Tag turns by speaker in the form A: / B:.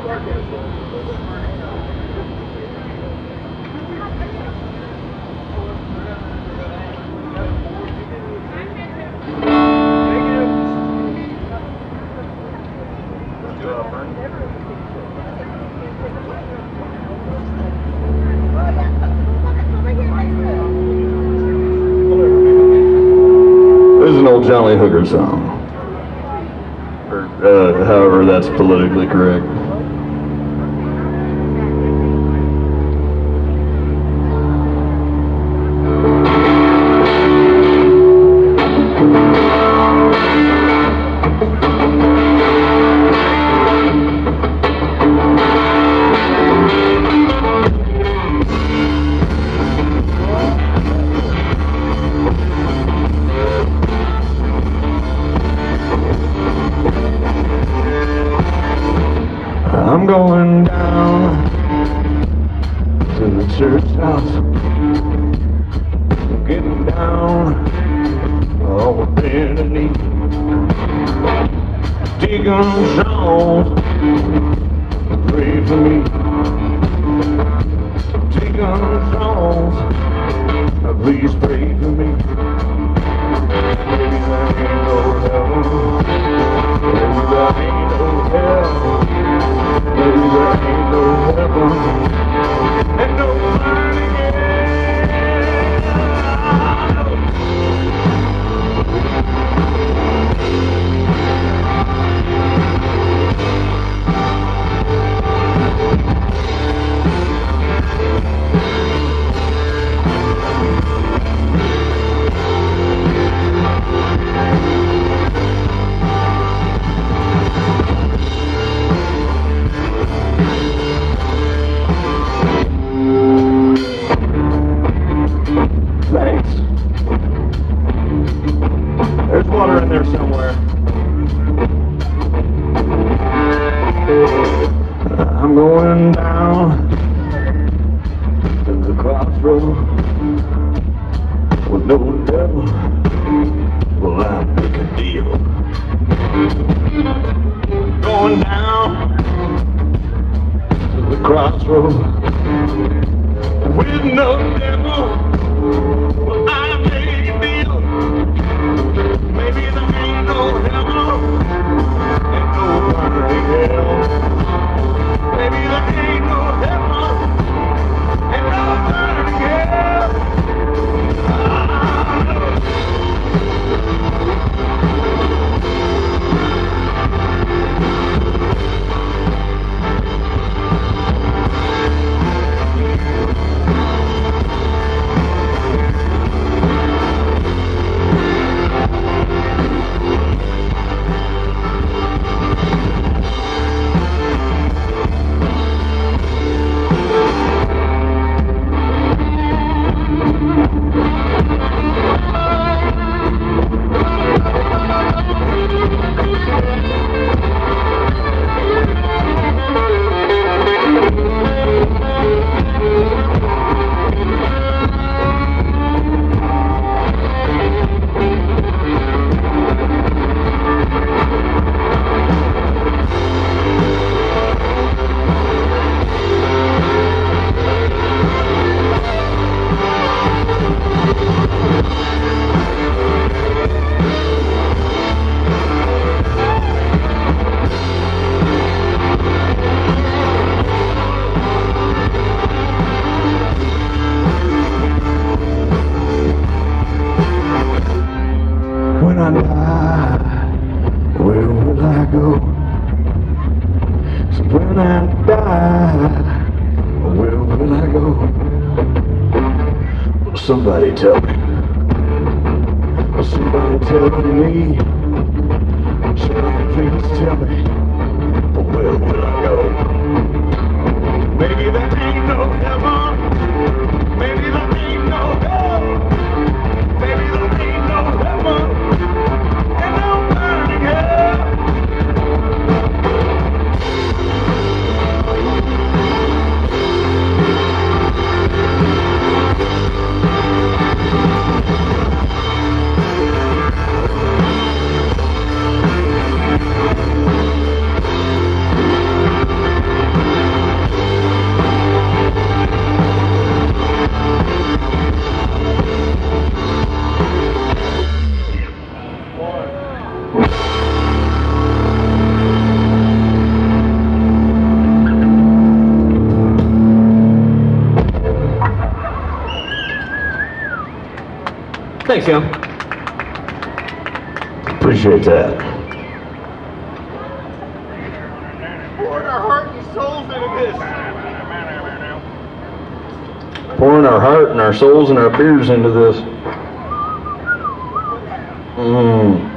A: This is an old Jolly Hooker song, or however that's politically correct. I'm going down to the church house, getting down on my bended knee. Deacon Jones, pray for me. Deacon Jones, please pray for me. Maybe there ain't no heaven, maybe there ain't no hell. Maybe there ain't no heaven and no burning Thanks. There's water in there somewhere. I'm going down to the crossroad with no devil. Well, I make a deal. Going down to the crossroad with no devil. Well, I made a deal. Maybe there ain't no heaven and no burning hell. Maybe there ain't no heaven and no burning hell. When I die, where will I go? So when I die, where will I go? Somebody tell me. Somebody tell me. Somebody please tell me. Where will I go? Maybe there ain't no heaven. Maybe there ain't no hell. Maybe there ain't no heaven. Thanks, young.
B: Appreciate that.
A: Pouring our heart and souls into this.
B: Pouring our heart and our souls and our beers into this.